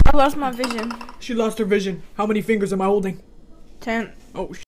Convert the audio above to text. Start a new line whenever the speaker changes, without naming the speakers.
I lost my vision.
She lost her vision. How many fingers am I holding?
10.
Oh,